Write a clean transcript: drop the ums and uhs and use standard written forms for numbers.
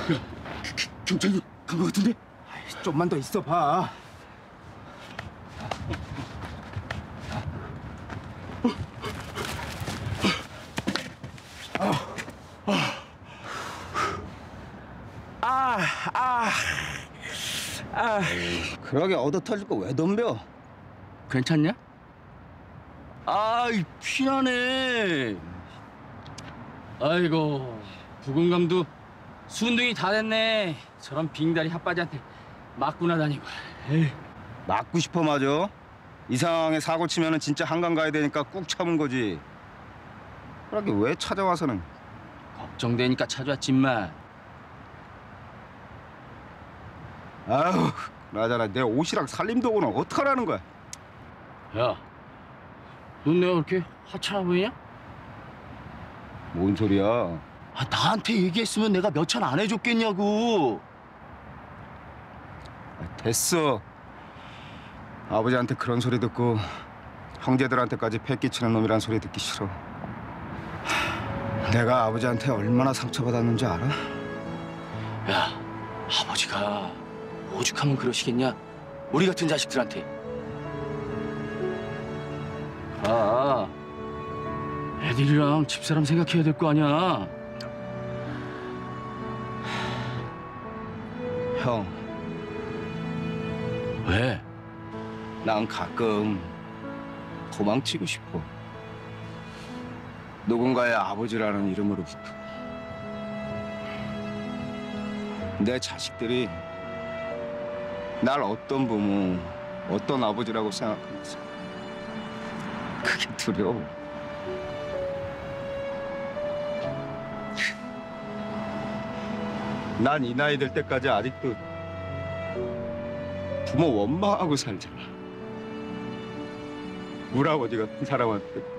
경찰이 간 것 같은데? 좀만 더 있어봐. 그러게 얻어 터질 거 왜 덤벼? 괜찮냐? 아이, 피나네. 아이고, 부근감도 순둥이 다 됐네. 저런 빙다리 핫바지한테 맞구나 다니고. 에이. 맞고 싶어 맞아. 이 상황에 사고 치면은 진짜 한강 가야 되니까 꾹 참은 거지. 그러게 왜 찾아와서는. 걱정되니까 찾아왔지 마. 아유, 나잖아. 내 옷이랑 살림도구는 어떡하라는 거야? 야, 넌 내가 그렇게 하찮아 보이냐? 뭔 소리야? 아, 나한테 얘기했으면 내가 몇 천 안 해줬겠냐고. 됐어. 아버지한테 그런 소리 듣고 형제들한테까지 패 끼치는 놈이란 소리 듣기 싫어. 내가 아버지한테 얼마나 상처받았는지 알아? 야, 아버지가 오죽하면 그러시겠냐? 우리 같은 자식들한테. 아, 애들이랑 집사람 생각해야 될 거 아니야. 형, 왜? 난 가끔 도망치고 싶어. 누군가의 아버지라는 이름으로부터. 내 자식들이 날 어떤 부모, 어떤 아버지라고 생각하면서 그게 두려워. 난 이 나이 될 때까지 아직도 부모 원망하고 살잖아. 우리 아버지 같은 사람한테